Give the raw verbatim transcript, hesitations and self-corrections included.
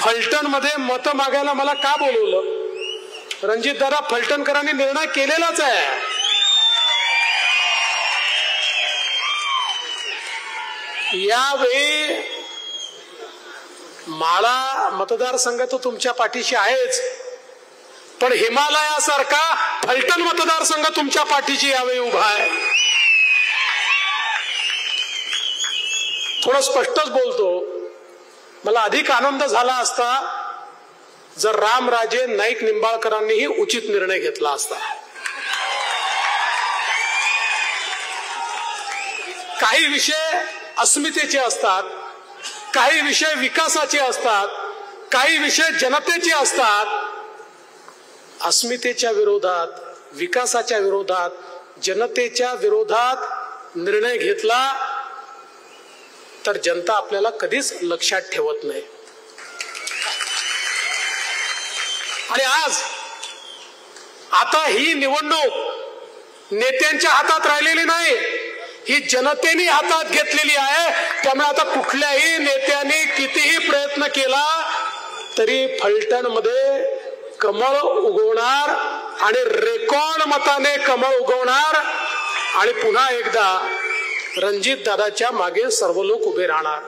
फलटण मध्ये मत मागायला मला का बोलवलं? रणजित दादा, फलटणकरांनी निर्णय केलेलाच आहे. यावेळी माळा मतदारसंघ तो तुमच्या पाठीशी आहेच, पण हिमालयासारखा फलटण मतदारसंघ तुमच्या पाठीशी यावेळी उभा आहे. थोडं स्पष्टच बोलतो, मला अधिक आनंद झाला असता जर रामराजे नाईक निंबाळकरांनीही उचित निर्णय घेतला असता. काही विषय अस्मितेचे असतात, काही विषय विकासाचे असतात, काही विषय जनतेचे असतात. अस्मितेच्या विरोधात, विकासाच्या विरोधात, जनतेच्या विरोधात निर्णय घेतला तर जनता आपल्याला कधीच लक्षात ठेवत नाही. आणि आज आता ही निवडणूक नेत्यांच्या हातात राहिलेली नाही, ही जनतेने हातात घेतलेली आहे. त्यामुळे आता कुठल्याही नेत्याने कितीही प्रयत्न केला तरी फलटण मध्ये कमळ उगवणार आणि रेकॉर्ड मताने कमळ उगवणार आणि पुन्हा एकदा रणजित दादाच्या मागे सर्व लोक उभे राहणार.